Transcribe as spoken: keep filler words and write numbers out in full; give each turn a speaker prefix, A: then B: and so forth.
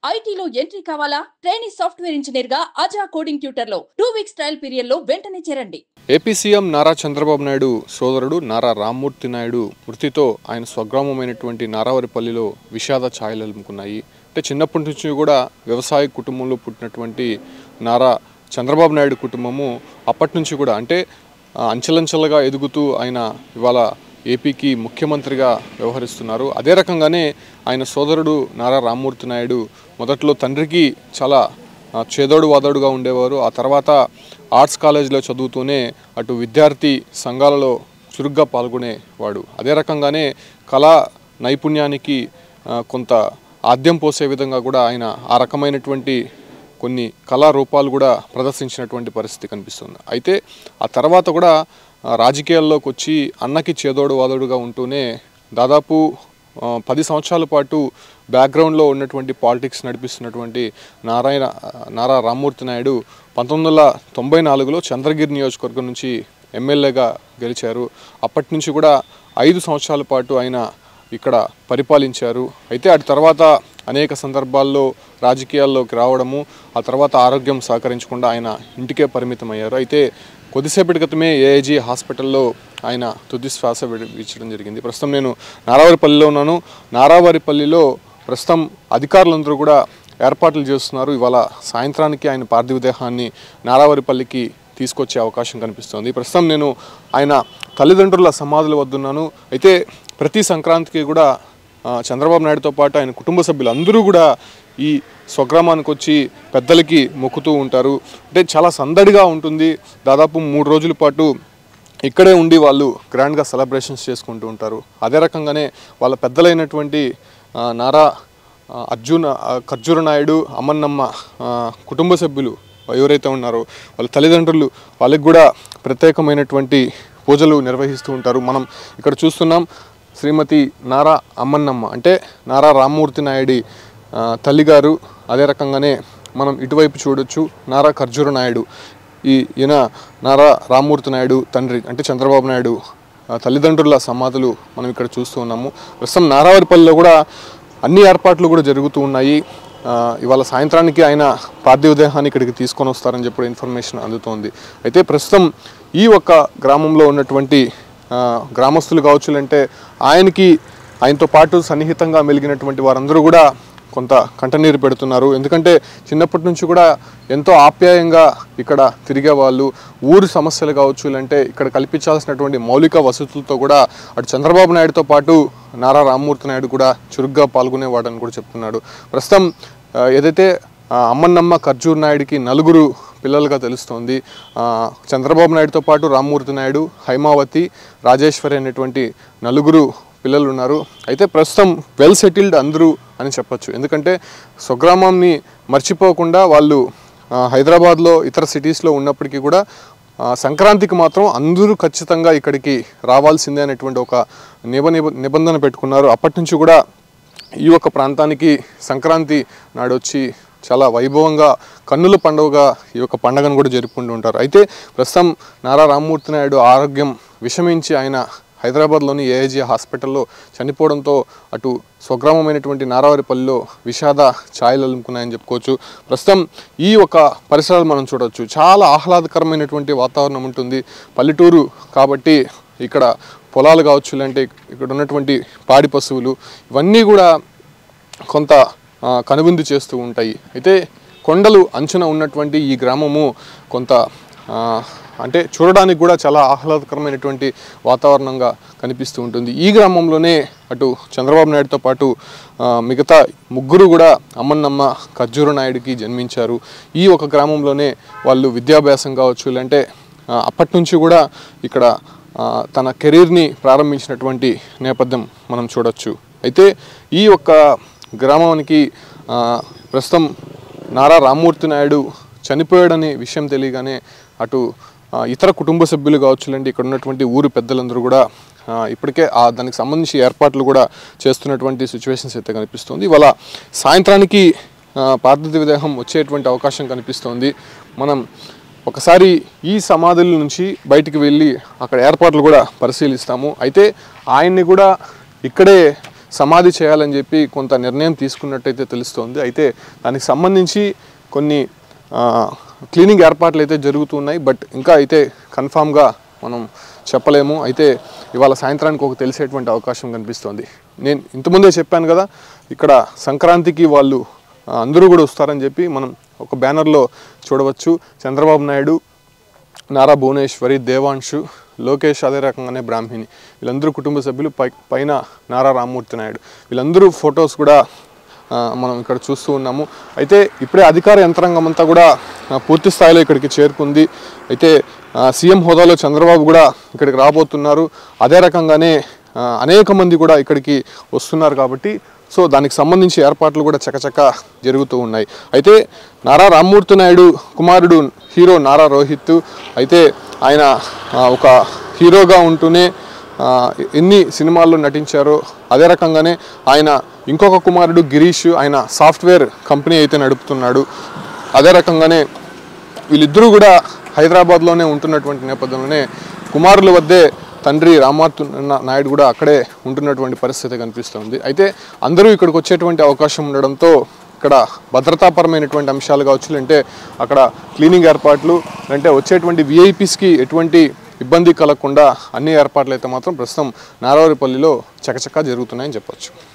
A: ఐటీలో ఎంట్రీ కావాలా? Trainee software engineer గా అజా కోడింగ్ ట్యూటర్ లో టూ వీక్స్ ట్రయల్ పీరియడ్ లో వెంటనే చేరండి.
B: ఏపీ సీఎం నారా చంద్రబాబు నాయుడు సోదరుడు నారా రామ్మూర్తి నాయుడు మృతితో ఆయన స్వగ్రామమైనటువంటి నారావారిపల్లిలో విషాద ఛాయలు అలుముకున్నాయి. అంటే చిన్నప్పటి నుంచి కూడా వ్యవసాయ కుటుంబంలో పుట్టినటువంటి నారా చంద్రబాబు నాయుడు కుటుంబము అప్పటి నుంచి కూడా అంటే అంచెలంచెలుగా ఎదుగుతూ ఆయన ఇవాళ ఏపీకి ముఖ్యమంత్రిగా వ్యవహరిస్తున్నారు. అదే రకంగానే ఆయన సోదరుడు నారా రామ్మూర్తి నాయుడు మొదట్లో తండ్రికి చాలా చేదోడు వాదోడుగా ఉండేవారు. ఆ తర్వాత ఆర్ట్స్ కాలేజీలో చదువుతూనే అటు విద్యార్థి సంఘాలలో చురుగ్గా పాల్గొనేవాడు. అదే రకంగానే కళా నైపుణ్యానికి కొంత ఆద్యం పోసే విధంగా కూడా ఆయన ఆ రకమైనటువంటి కొన్ని కళారూపాలు కూడా ప్రదర్శించినటువంటి పరిస్థితి కనిపిస్తుంది. అయితే ఆ తర్వాత కూడా రాజకీయాల్లోకి వచ్చి అన్నకి చేదోడు వాదోడుగా ఉంటూనే దాదాపు పది సంవత్సరాల పాటు బ్యాక్గ్రౌండ్లో ఉన్నటువంటి పాలిటిక్స్ నడిపిస్తున్నటువంటి నారాయణ నారా రామ్మూర్తి నాయుడు పంతొమ్మిది వందల తొంభై నాలుగులో చంద్రగిరి నియోజకవర్గం నుంచి ఎమ్మెల్యేగా గెలిచారు. అప్పటి నుంచి కూడా ఐదు సంవత్సరాల పాటు ఆయన ఇక్కడ పరిపాలించారు. అయితే అటు తర్వాత అనేక సందర్భాల్లో రాజకీయాల్లోకి రావడము, ఆ తర్వాత ఆరోగ్యం సహకరించకుండా ఆయన ఇంటికే పరిమితమయ్యారు. అయితే కొద్దిసేపటి క్రితమే ఏఐజీ హాస్పిటల్లో ఆయన తుది శ్వాస విడిపించడం జరిగింది. ప్రస్తుతం నేను నారావారిపల్లిలో ఉన్నాను. నారావారిపల్లిలో ప్రస్తుతం అధికారులందరూ కూడా ఏర్పాట్లు చేస్తున్నారు. ఇవాళ సాయంత్రానికి ఆయన పార్థివ దేహాన్ని నారావారిపల్లికి తీసుకొచ్చే అవకాశం కనిపిస్తోంది. ప్రస్తుతం నేను ఆయన తల్లిదండ్రుల సమాధుల వద్ద ఉన్నాను. అయితే ప్రతి సంక్రాంతికి కూడా చంద్రబాబు నాయుడుతో పాటు ఆయన కుటుంబ సభ్యులు అందరూ కూడా ఈ స్వగ్రామానికి వచ్చి పెద్దలకి మొక్కుతూ ఉంటారు. అంటే చాలా సందడిగా ఉంటుంది. దాదాపు మూడు రోజుల పాటు ఇక్కడే ఉండి వాళ్ళు గ్రాండ్గా సెలబ్రేషన్స్ చేసుకుంటూ ఉంటారు. అదే రకంగానే వాళ్ళ పెద్దలైనటువంటి నారా అర్జున ఖర్జూర నాయుడు అమ్మన్నమ్మ కుటుంబ సభ్యులు ఎవరైతే ఉన్నారో వాళ్ళ తల్లిదండ్రులు వాళ్ళకి కూడా ప్రత్యేకమైనటువంటి పూజలు నిర్వహిస్తూ ఉంటారు. మనం ఇక్కడ చూస్తున్నాం శ్రీమతి నారా అమ్మన్నమ్మ అంటే నారా రామ్మూర్తి నాయుడి తల్లిగారు. అదే రకంగానే మనం ఇటువైపు చూడొచ్చు నారా ఖర్జూర నాయుడు, ఈ ఈయన నారా రామ్మూర్తి నాయుడు తండ్రి అంటే చంద్రబాబు నాయుడు తల్లిదండ్రుల సమాధులు మనం ఇక్కడ చూస్తూ ఉన్నాము. ప్రస్తుతం నారావారిపల్లిలో కూడా అన్ని ఏర్పాట్లు కూడా జరుగుతూ ఉన్నాయి. ఇవాళ సాయంత్రానికి ఆయన పార్థివ దేహాన్ని ఇక్కడికి తీసుకొని వస్తారని చెప్పి ఇన్ఫర్మేషన్ అందుతోంది. అయితే ప్రస్తుతం ఈ ఒక్క గ్రామంలో ఉన్నటువంటి గ్రామస్తులు కావచ్చు అంటే ఆయనకి ఆయనతో పాటు సన్నిహితంగా మెలిగినటువంటి వారందరూ కూడా కొంత కంటనీరు పెడుతున్నారు. ఎందుకంటే చిన్నప్పటి నుంచి కూడా ఎంతో ఆప్యాయంగా ఇక్కడ తిరిగే వాళ్ళు, ఊరి సమస్యలు కావచ్చు అంటే ఇక్కడ కల్పించాల్సినటువంటి మౌలిక వసతులతో కూడా అటు చంద్రబాబు నాయుడుతో పాటు నారా రామ్మూర్తి నాయుడు కూడా చురుగ్గా పాల్గొనేవాడని కూడా చెప్తున్నాడు. ప్రస్తుతం ఏదైతే అమ్మన్నమ్మ ఖర్జూర్ నాయుడికి నలుగురు పిల్లలుగా తెలుస్తోంది. చంద్రబాబు నాయుడుతో పాటు రామ్మూర్తి నాయుడు, హైమావతి, రాజేశ్వరి అనేటువంటి నలుగురు పిల్లలు ఉన్నారు. అయితే ప్రస్తుతం వెల్ సెటిల్డ్ అందరూ అని చెప్పచ్చు. ఎందుకంటే స్వగ్రామాన్ని మర్చిపోకుండా వాళ్ళు హైదరాబాద్లో ఇతర సిటీస్లో ఉన్నప్పటికీ కూడా సంక్రాంతికి మాత్రం అందరూ ఖచ్చితంగా ఇక్కడికి రావాల్సిందే అనేటువంటి ఒక నిబ నిబంధన పెట్టుకున్నారు. అప్పటి నుంచి కూడా ఈ యొక్క ప్రాంతానికి సంక్రాంతి నాడు వచ్చి చాలా వైభవంగా కన్నుల పండుగగా ఈ యొక్క పండుగను కూడా జరుపుకుంటూ ఉంటారు. అయితే ప్రస్తుతం నారా రామ్మూర్తి నాయుడు ఆరోగ్యం విషమించి ఆయన హైదరాబాద్లోని ఏఐజీ హాస్పిటల్లో చనిపోవడంతో అటు స్వగ్రామమైనటువంటి నారావారిపల్లిలో విషాద ఛాయలు అలుముకున్నాయని చెప్పుకోవచ్చు. ప్రస్తుతం ఈ ఒక పరిసరాలు మనం చూడవచ్చు. చాలా ఆహ్లాదకరమైనటువంటి వాతావరణం ఉంటుంది. పల్లెటూరు కాబట్టి ఇక్కడ పొలాలు కావచ్చు అంటే ఇక్కడ ఉన్నటువంటి పాడి పశువులు ఇవన్నీ కూడా కొంత కనువిందు చేస్తూ ఉంటాయి. అయితే కొండలు అంచున ఉన్నటువంటి ఈ గ్రామము కొంత అంటే చూడడానికి కూడా చాలా ఆహ్లాదకరమైనటువంటి వాతావరణంగా కనిపిస్తూ ఉంటుంది. ఈ గ్రామంలోనే అటు చంద్రబాబు నాయుడుతో పాటు మిగతా ముగ్గురు కూడా అమ్మన్నమ్మ ఖర్జూర నాయుడికి జన్మించారు. ఈ ఒక గ్రామంలోనే వాళ్ళు విద్యాభ్యాసం కావచ్చు అంటే అప్పటి నుంచి కూడా ఇక్కడ తన కెరీర్ని ప్రారంభించినటువంటి నేపథ్యం మనం చూడొచ్చు. అయితే ఈ ఒక్క గ్రామానికి ప్రస్తుతం నారా రామ్మూర్తి నాయుడు చనిపోయాడనే విషయం తెలియగానే అటు ఇతర కుటుంబ సభ్యులు కావచ్చు అంటే ఇక్కడ ఉన్నటువంటి ఊరు పెద్దలందరూ కూడా ఇప్పటికే ఆ దానికి సంబంధించి ఏర్పాట్లు కూడా చేస్తున్నటువంటి సిచ్యువేషన్స్ అయితే కనిపిస్తుంది. ఇవాళ సాయంత్రానికి పార్థివ దేహం వచ్చేటువంటి అవకాశం కనిపిస్తోంది. మనం ఒకసారి ఈ సమాధుల నుంచి బయటికి వెళ్ళి అక్కడ ఏర్పాట్లు కూడా పరిశీలిస్తాము. అయితే ఆయన్ని కూడా ఇక్కడే సమాధి చేయాలని చెప్పి కొంత నిర్ణయం తీసుకున్నట్టయితే తెలుస్తోంది. అయితే దానికి సంబంధించి కొన్ని క్లీనింగ్ ఏర్పాట్లు అయితే జరుగుతున్నాయి. బట్ ఇంకా అయితే కన్ఫామ్గా మనం చెప్పలేము. అయితే ఇవాళ సాయంత్రానికి ఒక తెలిసేటువంటి అవకాశం కనిపిస్తోంది. నేను ఇంతకుముందే చెప్పాను కదా, ఇక్కడ సంక్రాంతికి వాళ్ళు అందరూ కూడా వస్తారని చెప్పి మనం ఒక బ్యానర్లో చూడవచ్చు. చంద్రబాబు నాయుడు, నారా భువనేశ్వరి, దేవాంశు, లోకేష్, అదే రకంగానే బ్రాహ్మిణి, వీళ్ళందరూ కుటుంబ సభ్యులు, పై పైన నారా రామ్మూర్తి నాయుడు, వీళ్ళందరూ ఫొటోస్ కూడా మనం ఇక్కడ చూస్తూ ఉన్నాము. అయితే ఇప్పుడే అధికార యంత్రాంగం అంతా కూడా పూర్తి స్థాయిలో ఇక్కడికి చేరుకుంది. అయితే సీఎం హోదాలో చంద్రబాబు కూడా ఇక్కడికి రాబోతున్నారు. అదే రకంగానే అనేక మంది కూడా ఇక్కడికి వస్తున్నారు కాబట్టి సో దానికి సంబంధించి ఏర్పాట్లు కూడా చకచక జరుగుతూ ఉన్నాయి. అయితే నారా రామ్మూర్తి నాయుడు కుమారుడు హీరో నారా రోహిత్, అయితే ఆయన ఒక హీరోగా ఉంటూనే ఎన్ని సినిమాల్లో నటించారో అదే రకంగానే ఆయన ఇంకొక కుమారుడు గిరీష్, ఆయన సాఫ్ట్వేర్ కంపెనీ అయితే నడుపుతున్నాడు. అదే రకంగానే వీళ్ళిద్దరూ కూడా హైదరాబాద్లోనే ఉంటున్నటువంటి నేపథ్యంలోనే కుమారుల వద్దే తండ్రి రామ్మూర్తి నాయుడు కూడా అక్కడే ఉంటున్నటువంటి పరిస్థితి కనిపిస్తుంది. అయితే అందరూ ఇక్కడికి వచ్చేటువంటి అవకాశం ఉండడంతో ఇక్కడ భద్రతాపరమైనటువంటి అంశాలు కావచ్చు, అంటే అక్కడ క్లీనింగ్ ఏర్పాట్లు, అంటే వచ్చేటువంటి విఐపీస్కి ఎటువంటి ఇబ్బంది కలగకుండా అన్ని ఏర్పాట్లు అయితే మాత్రం ప్రస్తుతం నారావారిపల్లిలో చకచకా జరుగుతున్నాయని చెప్పొచ్చు.